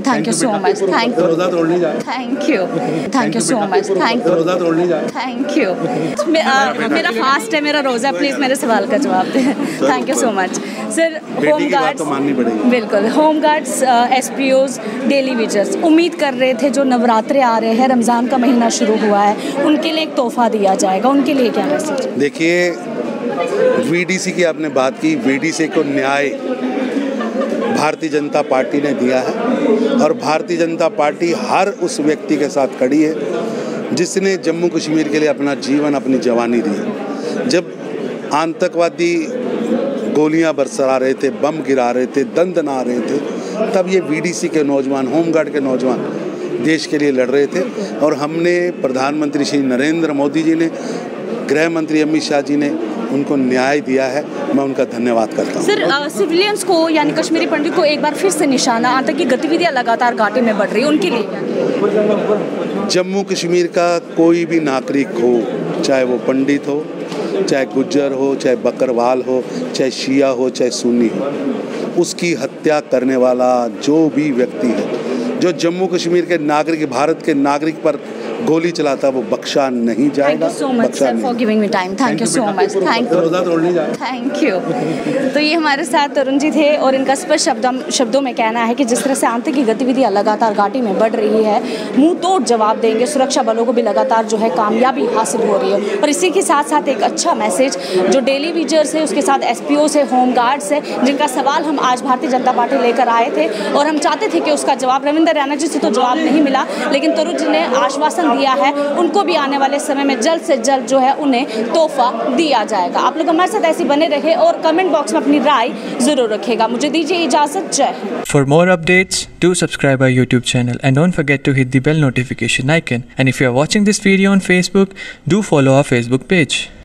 Thank you so much, thank you so much, thank you. मेरा fast है, मेरा रोज़ा, प्लीज़ मेरे सवाल का जवाब दें। Thank you so much sir. Home guards, बिल्कुल, home guards, SPOs, daily wagers उम्मीद कर रहे थे जो नवरात्रे आ रहे हैं, रमज़ान का महीना शुरू हुआ है, उनके लिए एक तोहफा दिया जाएगा, उनके लिए क्या मैसेज? देखिए, VDC की आपने बात की, VDC को न्याय भारतीय जनता पार्टी ने दिया है और भारतीय जनता पार्टी हर उस व्यक्ति के साथ खड़ी है जिसने जम्मू कश्मीर के लिए अपना जीवन, अपनी जवानी दी। जब आतंकवादी गोलियां बरसा रहे थे, बम गिरा रहे थे, दंदना रहे थे, तब ये VDC के नौजवान, होमगार्ड के नौजवान देश के लिए लड़ रहे थे और हमने प्रधानमंत्री श्री नरेंद्र मोदी जी ने, गृह मंत्री अमित शाह जी ने उनको न्याय दिया है। मैं उनका धन्यवाद करता हूँ। सर, सिविलियंस को यानी कश्मीरी पंडित को एक बार फिर से निशाना, आतंकी गतिविधियाँ लगातार घाटी में बढ़ रही है, उनके लिए क्या? जम्मू कश्मीर का कोई भी नागरिक हो, चाहे वो पंडित हो, चाहे गुज्जर हो, चाहे बकरवाल हो, चाहे शिया हो, चाहे सुन्नी हो, उसकी हत्या करने वाला जो भी व्यक्ति है, जो जम्मू कश्मीर के नागरिक, भारत के नागरिक पर गोली चलाता, वो बख्शा नहीं जाएगा। Thank you so much sir for giving me time. Thank you so much, thank you. तो ये हमारे साथ तरुण जी थे और इनका स्पष्ट शब्दों में कहना है कि जिस तरह से आतंकी गतिविधियां लगातार घाटी में बढ़ रही है, मुंह तोड़ जवाब देंगे, सुरक्षा बलों को भी लगातार जो है कामयाबी हासिल हो रही है। और इसी के साथ साथ एक अच्छा मैसेज जो डेली विजर्स है, उसके साथ SPOs है, होम गार्ड्स है, जिनका सवाल हम आज भारतीय जनता पार्टी लेकर आए थे और हम चाहते थे कि उसका जवाब रविंद्र रैना जी से तो जवाब नहीं मिला, लेकिन तरुण जी ने आश्वासन दिया है उनको भी आने वाले समय में जल्द से जल्द जो है उन्हें तोहफा दिया जाएगा। आप लोग हमारे साथ ऐसे बने रहे और कमेंट बॉक्स में अपनी राय जरूर रखेगा। मुझे दीजिए इजाजत, जय Hind. For more updates, do subscribe our YouTube channel and don't forget to hit the bell notification icon. And if you are watching this video on Facebook, do follow our Facebook page.